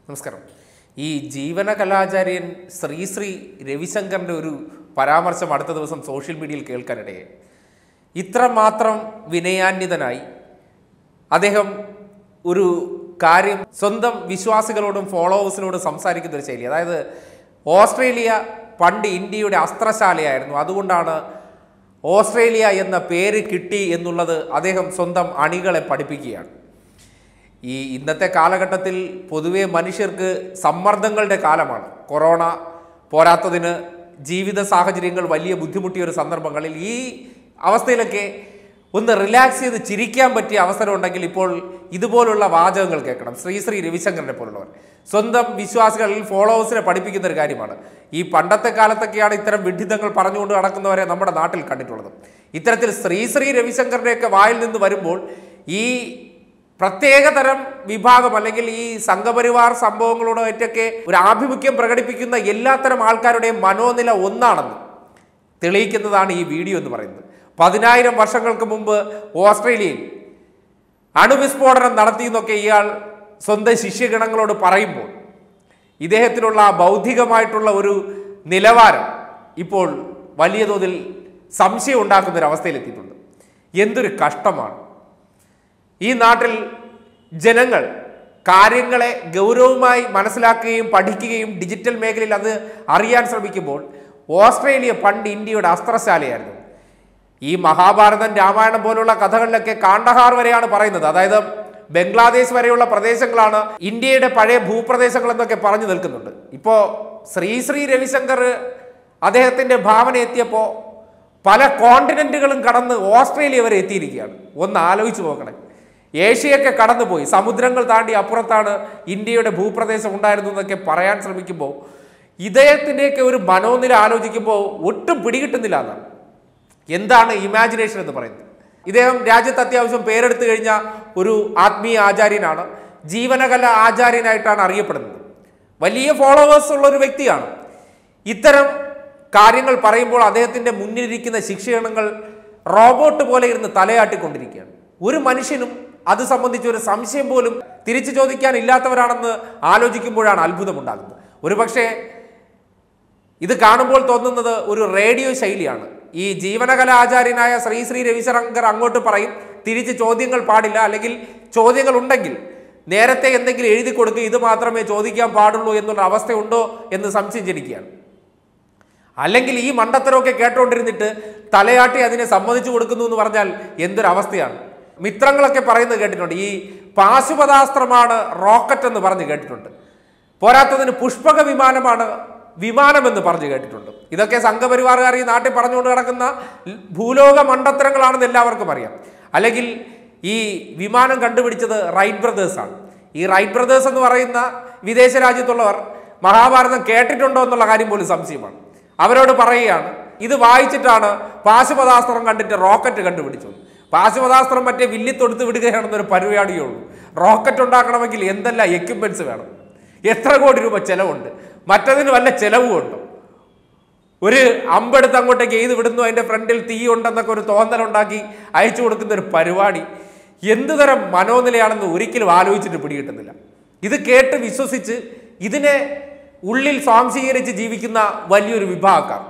നമസ്കാരം. ഈ ജീവന കലാചാര്യൻ ശ്രീ രവിശങ്കറിൻ്റെ ഒരു പരാമർശം അടുത്ത ദിവസം സോഷ്യൽ മീഡിയയിൽ കേൾക്കാനിടയായി. ഇത്രമാത്രം വിനയാന്വിതനായി അദ്ദേഹം ഒരു കാര്യം സ്വന്തം വിശ്വാസികളോടും ഫോളോവേഴ്സിനോടും സംസാരിക്കുന്ന ഒരു ശൈലി. അതായത് ഓസ്ട്രേലിയ പണ്ട് ഇന്ത്യയുടെ അസ്ത്രശാലയായിരുന്നു, അതുകൊണ്ടാണ് ഓസ്ട്രേലിയ എന്ന പേര് കിട്ടി എന്നുള്ളത് അദ്ദേഹം സ്വന്തം അണികളെ പഠിപ്പിക്കുകയാണ്. ഈ ഇന്നത്തെ കാലഘട്ടത്തിൽ പൊതുവെ മനുഷ്യർക്ക് സമ്മർദ്ദങ്ങളുടെ കാലമാണ്. കൊറോണ പോരാത്തതിന് ജീവിത സാഹചര്യങ്ങൾ വലിയ ബുദ്ധിമുട്ടിയ ഒരു സന്ദർഭങ്ങളിൽ ഈ അവസ്ഥയിലൊക്കെ ഒന്ന് റിലാക്സ് ചെയ്ത് ചിരിക്കാൻ പറ്റിയ അവസരം ഉണ്ടെങ്കിൽ ഇപ്പോൾ ഇതുപോലുള്ള വാചകങ്ങൾ കേൾക്കണം. ശ്രീ രവിശങ്കറിനെ പോലുള്ളവർ സ്വന്തം വിശ്വാസികളിൽ ഫോളോവേഴ്സിനെ പഠിപ്പിക്കുന്ന ഒരു കാര്യമാണ്. ഈ പണ്ടത്തെ കാലത്തൊക്കെയാണ് ഇത്തരം വിഡ്ഢിത്തങ്ങൾ പറഞ്ഞുകൊണ്ട് നടക്കുന്നവരെ നമ്മുടെ നാട്ടിൽ കണ്ടിട്ടുള്ളത്. ഇത്തരത്തിൽ ശ്രീ രവിശങ്കറിൻ്റെയൊക്കെ വായിൽ നിന്ന് വരുമ്പോൾ ഈ പ്രത്യേകതരം വിഭാഗം അല്ലെങ്കിൽ ഈ സംഘപരിവാർ സംഭവങ്ങളോട് മറ്റൊക്കെ ഒരു ആഭിമുഖ്യം പ്രകടിപ്പിക്കുന്ന എല്ലാത്തരം ആൾക്കാരുടെയും മനോനില ഒന്നാണെന്ന് തെളിയിക്കുന്നതാണ് ഈ വീഡിയോ എന്ന് പറയുന്നത്. 10,000 വർഷങ്ങൾക്ക് മുമ്പ് ഓസ്ട്രേലിയയിൽ അണുവിസ്ഫോടനം നടത്തിയെന്നൊക്കെ ഇയാൾ സ്വന്തം ശിഷ്യഗണങ്ങളോട് പറയുമ്പോൾ ഇദ്ദേഹത്തിനുള്ള ബൗദ്ധികമായിട്ടുള്ള ഒരു നിലവാരം ഇപ്പോൾ വലിയ തോതിൽ സംശയം ഉണ്ടാക്കുന്നൊരവസ്ഥയിലെത്തിയിട്ടുണ്ട്. എന്തൊരു കഷ്ടമാണ്! ഈ നാട്ടിൽ ജനങ്ങൾ കാര്യങ്ങളെ ഗൗരവമായി മനസ്സിലാക്കുകയും പഠിക്കുകയും ഡിജിറ്റൽ മേഖലയിൽ അത് അറിയാൻ ശ്രമിക്കുമ്പോൾ ഓസ്ട്രേലിയ പണ്ട് ഇന്ത്യയുടെ അസ്ത്രശാലയായിരുന്നു. ഈ മഹാഭാരതം രാമായണം പോലുള്ള കഥകളിലൊക്കെ കാണ്ഡഹാർ വരെയാണ് പറയുന്നത്. അതായത് ബംഗ്ലാദേശ് വരെയുള്ള പ്രദേശങ്ങളാണ് ഇന്ത്യയുടെ പഴയ ഭൂപ്രദേശങ്ങൾ എന്നൊക്കെ പറഞ്ഞു നിൽക്കുന്നുണ്ട്. ഇപ്പോൾ ശ്രീ രവിശങ്കർ അദ്ദേഹത്തിൻ്റെ ഭാവന എത്തിയപ്പോൾ പല കോണ്ടിനെന്റുകളും കടന്ന് ഓസ്ട്രേലിയ വരെ എത്തിയിരിക്കുകയാണ്. ഒന്ന് ആലോചിച്ച് നോക്കണേ. ഏഷ്യയൊക്കെ കടന്നുപോയി, സമുദ്രങ്ങൾ താണ്ടി അപ്പുറത്താണ് ഇന്ത്യയുടെ ഭൂപ്രദേശം ഉണ്ടായിരുന്നു എന്നൊക്കെ പറയാൻ ശ്രമിക്കുമ്പോൾ ഇദ്ദേഹത്തിൻ്റെയൊക്കെ ഒരു മനോനില ആലോചിക്കുമ്പോൾ ഒട്ടും പിടികിട്ടുന്നില്ല എന്നാണ്. എന്താണ് ഇമാജിനേഷൻ എന്ന് പറയുന്നത്? ഇദ്ദേഹം രാജ്യത്ത് അത്യാവശ്യം പേരെടുത്തു കഴിഞ്ഞ ഒരു ആത്മീയ ആചാര്യനാണ്, ജീവനകല ആചാര്യനായിട്ടാണ് അറിയപ്പെടുന്നത്. വലിയ ഫോളോവേഴ്സ് ഉള്ള ഒരു വ്യക്തിയാണ്. ഇത്തരം കാര്യങ്ങൾ പറയുമ്പോൾ അദ്ദേഹത്തിൻ്റെ മുന്നിലിരിക്കുന്ന ശിക്ഷണങ്ങൾ റോബോട്ട് പോലെ ഇരുന്ന് തലയാട്ടിക്കൊണ്ടിരിക്കുകയാണ്. ഒരു മനുഷ്യനും അത് സംബന്ധിച്ച് ഒരു സംശയം പോലും തിരിച്ചു ചോദിക്കാൻ ഇല്ലാത്തവരാണെന്ന് ആലോചിക്കുമ്പോഴാണ് അത്ഭുതമുണ്ടാകുന്നത്. ഒരു പക്ഷേ ഇത് കാണുമ്പോൾ തോന്നുന്നത് ഒരു റേഡിയോ ശൈലിയാണ്. ഈ ജീവനകല ആചാര്യനായ ശ്രീ രവിശങ്കർ അങ്ങോട്ട് പറയും, തിരിച്ച് ചോദ്യങ്ങൾ പാടില്ല, അല്ലെങ്കിൽ ചോദ്യങ്ങൾ ഉണ്ടെങ്കിൽ നേരത്തെ എന്തെങ്കിലും എഴുതി കൊടുക്കുക, ഇത് മാത്രമേ ചോദിക്കാൻ പാടുള്ളൂ എന്നുള്ള അവസ്ഥയുണ്ടോ എന്ന് സംശയം ജനിക്കുകയാണ്. അല്ലെങ്കിൽ ഈ മണ്ടത്തരമൊക്കെ കേട്ടോണ്ടിരുന്നിട്ട് തലയാട്ടി അതിനെ സമ്മതിച്ചു കൊടുക്കുന്നു എന്ന് പറഞ്ഞാൽ എന്തൊരവസ്ഥയാണ്. മിത്രങ്ങളൊക്കെ പറയുന്നത് കേട്ടിട്ടുണ്ട്. ഈ പാശുപതാസ്ത്രമാണ് റോക്കറ്റ് എന്ന് പറഞ്ഞ് കേട്ടിട്ടുണ്ട്. പോരാത്തതിന് പുഷ്പക വിമാനമാണ് വിമാനമെന്ന് പറഞ്ഞു കേട്ടിട്ടുണ്ട്. ഇതൊക്കെ സംഘപരിവാറുകാർ ഈ നാട്ടിൽ പറഞ്ഞുകൊണ്ട് കിടക്കുന്ന ഭൂലോക മണ്ടത്തരങ്ങളാണെന്ന് എല്ലാവർക്കും അറിയാം. അല്ലെങ്കിൽ ഈ വിമാനം കണ്ടുപിടിച്ചത് റൈറ്റ് ബ്രദേഴ്സാണ്. ഈ റൈറ്റ് ബ്രദേഴ്സ് എന്ന് പറയുന്ന വിദേശ രാജ്യത്തുള്ളവർ മഹാഭാരതം കേട്ടിട്ടുണ്ടോ എന്നുള്ള കാര്യം പോലും സംശയമാണ്. അവരോട് പറയുകയാണ്, ഇത് വായിച്ചിട്ടാണ് പാശുപതാസ്ത്രം കണ്ടിട്ട് റോക്കറ്റ് കണ്ടുപിടിച്ചത്. പാശുപതാസ്ത്രം മറ്റേ വില്ലിത്തൊടുത്ത് വിടുകയാണെന്നൊരു പരിപാടിയേ ഉള്ളൂ. റോക്കറ്റ് ഉണ്ടാക്കണമെങ്കിൽ എന്തെല്ലാം എക്യുപ്മെൻറ്റ്സ് വേണം, എത്ര കോടി രൂപ ചിലവുണ്ട്, മറ്റതിന് വല്ല ചിലവുമുണ്ടോ? ഒരു അമ്പെടുത്ത് അങ്ങോട്ടേക്ക് എഴുതി വിടുന്നു, അതിൻ്റെ ഫ്രണ്ടിൽ തീ ഉണ്ടെന്നൊക്കെ ഒരു തോന്നലുണ്ടാക്കി അയച്ചു കൊടുക്കുന്ന ഒരു പരിപാടി എന്ത് തരം മനോനിലയാണെന്ന് ഒരിക്കലും ആലോചിച്ചിട്ട് പിടികിട്ടുന്നില്ല. ഇത് കേട്ട് വിശ്വസിച്ച് ഇതിനെ ഉള്ളിൽ സ്വാംശീകരിച്ച് ജീവിക്കുന്ന വലിയൊരു വിഭാഗക്കാർ.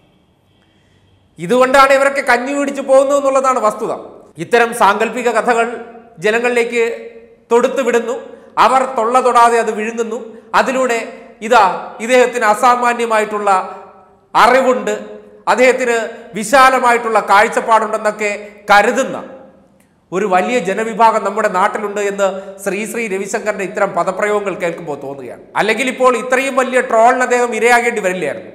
ഇതുകൊണ്ടാണ് ഇവരൊക്കെ കഞ്ഞി പിടിച്ചു പോകുന്നു എന്നുള്ളതാണ് വസ്തുത. ഇത്തരം സാങ്കല്പിക കഥകൾ ജനങ്ങളിലേക്ക് തൊടുത്തു വിടുന്നു, അവർ തൊള്ള തൊടാതെ അത് വിഴുങ്ങുന്നു. അതിലൂടെ ഇദ്ദേഹത്തിന് അസാമാന്യമായിട്ടുള്ള അറിവുണ്ട്, അദ്ദേഹത്തിന് വിശാലമായിട്ടുള്ള കാഴ്ചപ്പാടുണ്ടെന്നൊക്കെ കരുതുന്ന ഒരു വലിയ ജനവിഭാഗം നമ്മുടെ നാട്ടിലുണ്ട് എന്ന് ശ്രീ രവിശങ്കറിന്റെ ഇത്തരം പദപ്രയോഗങ്ങൾ കേൾക്കുമ്പോൾ തോന്നുകയാണ്. അല്ലെങ്കിൽ ഇപ്പോൾ ഇത്രയും വലിയ ട്രോളിന് അദ്ദേഹം ഇരയാകേണ്ടി വരില്ലായിരുന്നു.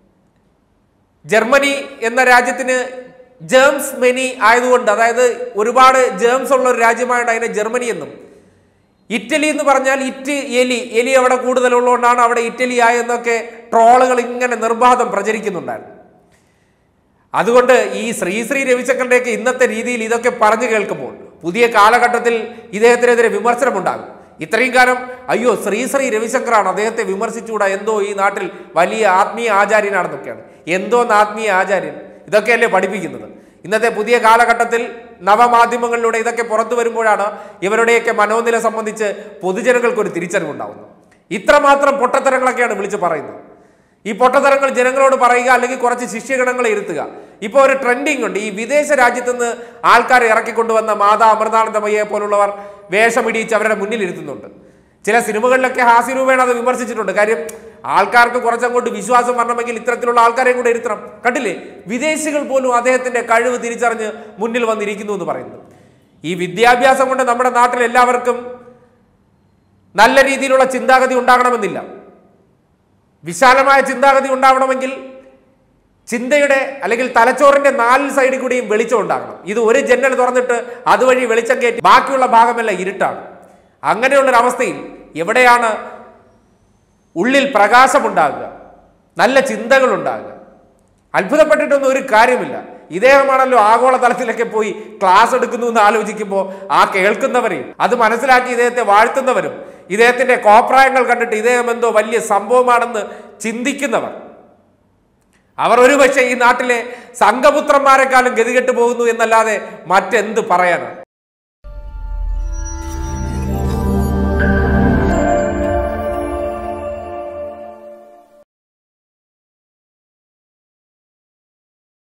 ജർമ്മനി എന്ന രാജ്യത്തിന് ജേംസ് മെനി ആയതുകൊണ്ട്, അതായത് ഒരുപാട് ജേംസ് ഉള്ള ഒരു രാജ്യമായിട്ട് അതിനെ ജർമ്മനി എന്നും, ഇറ്റലി എന്ന് പറഞ്ഞാൽ എലി അവിടെ കൂടുതലുള്ളതുകൊണ്ടാണ് അവിടെ ഇറ്റലി ആയെന്നൊക്കെ ട്രോളുകൾ ഇങ്ങനെ നിർബാധം പ്രചരിക്കുന്നുണ്ടായിരുന്നു. അതുകൊണ്ട് ഈ ശ്രീ രവിശങ്കറിൻ്റെയൊക്കെ ഇന്നത്തെ രീതിയിൽ ഇതൊക്കെ പറഞ്ഞു കേൾക്കുമ്പോൾ പുതിയ കാലഘട്ടത്തിൽ ഇദ്ദേഹത്തിനെതിരെ വിമർശനമുണ്ടാകും. ഇത്രയും കാലം അയ്യോ ശ്രീ രവിശങ്കറാണ്, അദ്ദേഹത്തെ വിമർശിച്ചുകൂടാ, എന്തോ ഈ നാട്ടിൽ വലിയ ആത്മീയ ആചാര്യനാണെന്നൊക്കെയാണ്. എന്തോന്ന് ആത്മീയ ആചാര്യൻ? ഇതൊക്കെയല്ലേ പഠിപ്പിക്കുന്നത്. ഇന്നത്തെ പുതിയ കാലഘട്ടത്തിൽ നവമാധ്യമങ്ങളിലൂടെ ഇതൊക്കെ പുറത്തു വരുമ്പോഴാണ് ഇവരുടെയൊക്കെ മനോനില സംബന്ധിച്ച് പൊതുജനങ്ങൾക്കൊരു തിരിച്ചറിവുണ്ടാവുന്നത്. ഇത്രമാത്രം പൊട്ടത്തരങ്ങളൊക്കെയാണ് വിളിച്ച് പറയുന്നത്. ഈ പൊട്ടത്തരങ്ങൾ ജനങ്ങളോട് പറയുക, അല്ലെങ്കിൽ കുറച്ച് ശിഷ്യഗണങ്ങളെ ഇരുത്തുക. ഇപ്പോൾ ഒരു ട്രെൻഡിങ് ഉണ്ട്. ഈ വിദേശ രാജ്യത്ത് നിന്ന് ആൾക്കാരെ ഇറക്കിക്കൊണ്ടുവന്ന മാതാ അമൃതാനന്ദമയ്യെ പോലുള്ളവർ വേഷമിടിയിച്ച് അവരുടെ മുന്നിൽ ഇരുത്തുന്നുണ്ട്. ചില സിനിമകളിലൊക്കെ ഹാസ്യരൂപേണ അത് വിമർശിച്ചിട്ടുണ്ട്. കാര്യം ആൾക്കാർക്ക് കുറച്ചങ്ങോട്ട് വിശ്വാസം വരണമെങ്കിൽ ഇത്തരത്തിലുള്ള ആൾക്കാരെയും കൂടെ ഇരുത്തണം. കണ്ടില്ലേ, വിദേശികൾ പോലും അദ്ദേഹത്തിന്റെ കഴിവ് തിരിച്ചറിഞ്ഞ് മുന്നിൽ വന്നിരിക്കുന്നു എന്ന് പറയുന്നു. ഈ വിദ്യാഭ്യാസം കൊണ്ട് നമ്മുടെ നാട്ടിൽ എല്ലാവർക്കും നല്ല രീതിയിലുള്ള ചിന്താഗതി ഉണ്ടാകണമെന്നില്ല. വിശാലമായ ചിന്താഗതി ഉണ്ടാവണമെങ്കിൽ ചിന്തയുടെ അല്ലെങ്കിൽ തലച്ചോറിന്റെ 4 സൈഡിൽ കൂടിയും വെളിച്ചം ഉണ്ടാകണം. ഇത് ഒരു ജനൽ തുറന്നിട്ട് അതുവഴി വെളിച്ചം കയറ്റി ബാക്കിയുള്ള ഭാഗമെല്ലാം ഇരുട്ടാണ്. അങ്ങനെയുള്ളൊരവസ്ഥയിൽ എവിടെയാണ് ഉള്ളിൽ പ്രകാശമുണ്ടാകുക, നല്ല ചിന്തകൾ ഉണ്ടാകുക? അത്ഭുതപ്പെട്ടിട്ടൊന്നും ഒരു കാര്യമില്ല. ഇദ്ദേഹമാണല്ലോ ആഗോളതലത്തിലൊക്കെ പോയി ക്ലാസ് എടുക്കുന്നു എന്ന് ആലോചിക്കുമ്പോൾ ആ കേൾക്കുന്നവരെയും അത് മനസ്സിലാക്കി ഇദ്ദേഹത്തെ വാഴ്ത്തുന്നവരും ഇദ്ദേഹത്തിന്റെ കോപ്രായങ്ങൾ കണ്ടിട്ട് ഇദ്ദേഹം എന്തോ വലിയ സംഭവമാണെന്ന് ചിന്തിക്കുന്നവർ, അവർ ഒരുപക്ഷെ ഈ നാട്ടിലെ സംഘപുത്രന്മാരെക്കാളും ഗതികെട്ട് പോകുന്നു എന്നല്ലാതെ മറ്റെന്ത് പറയാനാണ്?